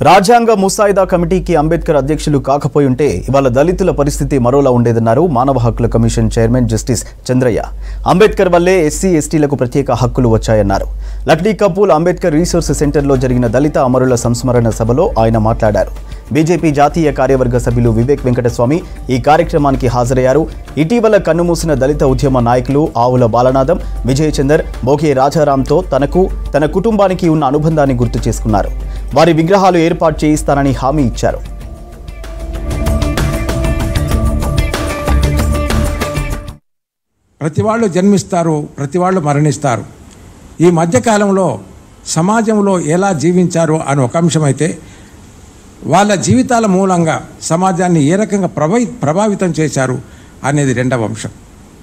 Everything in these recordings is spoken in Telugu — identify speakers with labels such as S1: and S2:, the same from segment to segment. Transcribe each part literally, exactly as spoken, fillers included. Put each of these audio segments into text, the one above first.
S1: రాజ్యాంగ ముసాయిదా కమిటీకి అంబేద్కర్ అధ్యక్షులు కాకపోయి ఉంటే ఇవాళ దళితుల పరిస్థితి మరోలా ఉండేదన్నారు మానవ హక్కుల commission chairman justice Chandraiah. Ambedkar వల్లే ఎస్సీ ఎస్టీలకు ప్రత్యేక హక్కులు వచ్చాయన్నారు. లక్డీ కపూల్ అంబేద్కర్ రీసోర్స్ సెంటర్లో జరిగిన దళిత అమరుల సంస్మరణ సభలో ఆయన మాట్లాడారు. బీజేపీ జాతీయ కార్యవర్గ సభ్యులు వివేక్ వెంకటస్వామి ఈ కార్యక్రమానికి హాజరయ్యారు. ఇటీవల కన్నుమూసిన దళిత ఉద్యమ నాయకులు ఆవుల బాలనాథం, విజయ్ చందర్, బోకే రాజారాంతో తనకు తన కుటుంబానికి ఉన్న అనుబంధాన్ని గుర్తు చేసుకున్నారు. వారి విగ్రహాలు ఏర్పాటు చేయిస్తానని హామీ ఇచ్చారు.
S2: ప్రతి వాళ్ళు జన్మిస్తారు, ప్రతి వాళ్ళు మరణిస్తారు. ఈ మధ్యకాలంలో సమాజంలో ఎలా జీవించారు అని ఒక అంశం అయితే, వాళ్ళ జీవితాల మూలంగా సమాజాన్ని ఏ రకంగా ప్రభావి ప్రభావితం చేశారు అనేది రెండవ అంశం.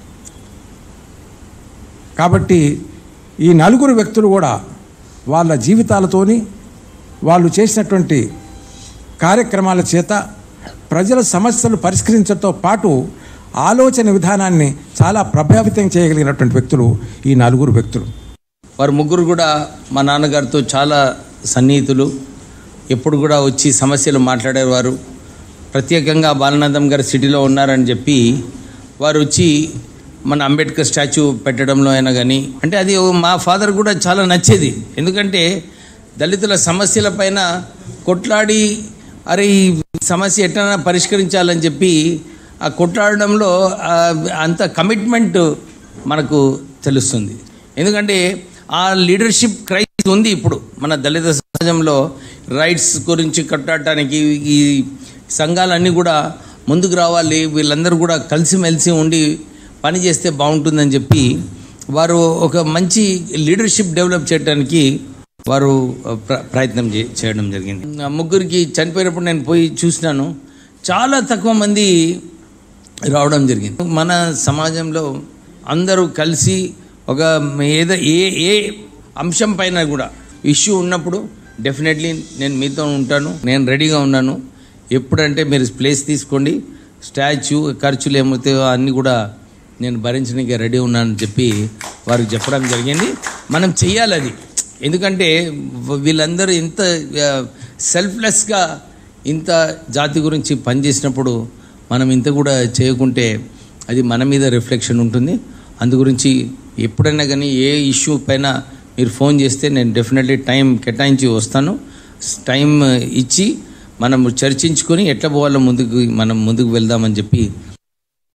S2: కాబట్టి ఈ నలుగురు వ్యక్తులు కూడా వాళ్ళ జీవితాలతోని వాళ్ళు చేసినటువంటి కార్యక్రమాల చేత ప్రజల సమస్యలు పరిష్కరించడంతో పాటు ఆలోచన విధానాన్ని చాలా ప్రభావితం చేయగలిగినటువంటి వ్యక్తులు ఈ నలుగురు వ్యక్తులు.
S3: వారు ముగ్గురు కూడా మా నాన్నగారితో చాలా సన్నిహితులు. ఎప్పుడు కూడా వచ్చి సమస్యలు మాట్లాడేవారు. ప్రత్యేకంగా బాలనాథం గారు సిటీలో ఉన్నారని చెప్పి వారు వచ్చి మన అంబేద్కర్ స్టాచ్యూ పెట్టడంలో అయినా కానీ, అంటే అది మా ఫాదర్ కూడా చాలా నచ్చేది. ఎందుకంటే దళితుల సమస్యల పైన కొట్లాడి అరే ఈ సమస్య ఎట్లా పరిష్కరించాలని చెప్పి ఆ కొట్లాడడంలో అంత కమిట్మెంట్ మనకు తెలుస్తుంది. ఎందుకంటే ఆ లీడర్షిప్ క్రైసిస్ ఉంది ఇప్పుడు మన దళిత సమాజంలో. రైట్స్ గురించి కొట్లాడటానికి ఈ సంఘాలన్నీ కూడా ముందుకు రావాలి, వీళ్ళందరూ కూడా కలిసిమెలిసి ఉండి పని చేస్తే బాగుంటుందని చెప్పి వారు ఒక మంచి లీడర్షిప్ డెవలప్ చేయడానికి వారు ప్రయత్నం చేయడం జరిగింది. ముగ్గురికి చనిపోయినప్పుడు నేను పోయి చూసినాను. చాలా తక్కువ మంది రావడం జరిగింది. మన సమాజంలో అందరూ కలిసి ఒక ఏదో ఏ ఏ అంశం పైన కూడా ఇష్యూ ఉన్నప్పుడు డెఫినెట్లీ నేను మీతో ఉంటాను, నేను రెడీగా ఉన్నాను. ఎప్పుడంటే మీరు ప్లేస్ తీసుకోండి, స్టాచ్యూ ఖర్చులు ఏమవుతాయో అన్నీ కూడా నేను భరించడానికి రెడీ ఉన్నానని చెప్పి వారికి చెప్పడం జరిగింది. మనం చెయ్యాలి అది. ఎందుకంటే వీళ్ళందరూ ఇంత సెల్ఫ్లెస్గా ఇంత జాతి గురించి పనిచేసినప్పుడు మనం ఇంత కూడా చేయకుంటే అది మన మీద రిఫ్లెక్షన్ ఉంటుంది. అందు గురించి ఎప్పుడైనా కానీ ఏ ఇష్యూ పైన మీరు ఫోన్ చేస్తే నేను డెఫినెట్లీ టైం కేటాయించి వస్తాను. టైం ఇచ్చి మనం చర్చించుకొని ఎట్లా పోవాలో ముందుకు మనం ముందుకు వెళ్దామని చెప్పి